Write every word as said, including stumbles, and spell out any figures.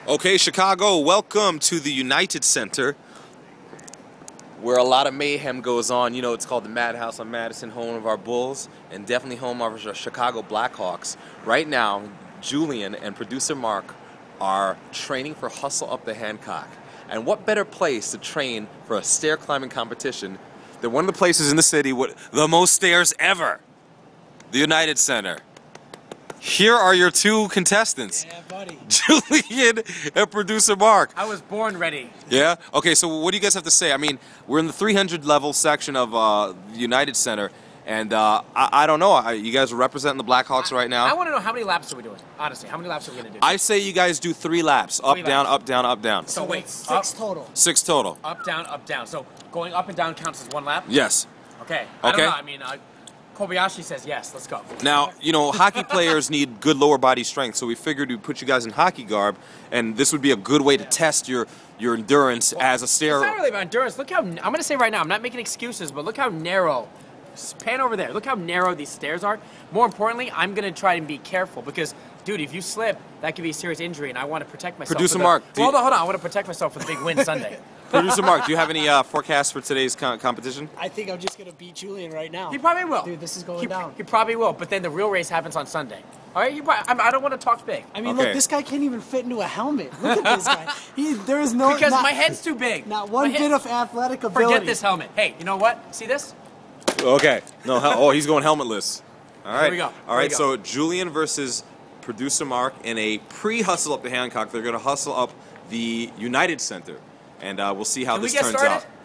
Okay, Chicago, welcome to the United Center, where a lot of mayhem goes on. You know, it's called the Madhouse on Madison, home of our Bulls, and definitely home of our Chicago Blackhawks. Right now, Julian and producer Mark are training for Hustle Up the Hancock. And what better place to train for a stair climbing competition than one of the places in the city with the most stairs ever, the United Center. Here are your two contestants. Yeah, buddy. Julian and producer Mark. I was born ready. Yeah? Okay, so what do you guys have to say? I mean, we're in the three hundred level section of uh, the United Center, and uh, I, I don't know. I, you guys are representing the Blackhawks right now. I want to know how many laps are we doing? Honestly, how many laps are we going to do? I say you guys do three laps. Up, Three down, laps. up, down, up, down. So wait, Six up, total. Six total. up, down, up, down. So going up and down counts as one lap? Yes. Okay. I Okay. don't know. I mean, uh, Kobayashi says yes. Let's go. Now, you know, hockey players need good lower body strength, so we figured we'd put you guys in hockey garb, and this would be a good way to test your, your endurance as a stair. It's not really about endurance. Look how, I'm going to say right now, I'm not making excuses, but look how narrow, pan over there, look how narrow these stairs are. More importantly, I'm going to try and be careful because, dude, if you slip, that could be a serious injury, and I want to protect myself. Producer for the, Mark, do Well, hold you- on, hold on. I want to protect myself for the big win Sunday. Producer Mark, do you have any uh, forecasts for today's co competition? I think I'm just gonna beat Julian right now. He probably will. Dude, this is going he, down. He probably will, but then the real race happens on Sunday. All right, he probably, I'm, I don't want to talk big. I mean, Okay. look, this guy can't even fit into a helmet. Look at this guy. He, there is no Because not, my head's too big. not one My bit head- of athletic ability. Forget this helmet. Hey, you know what? See this? Okay. No. hel- Oh, he's going helmetless. All right. Here we go. All Here right. we So go. Julian versus producer Mark in a pre-hustle up the Hancock. They're going to hustle up the United Center, and uh, we'll see how Can we this get turns started? out.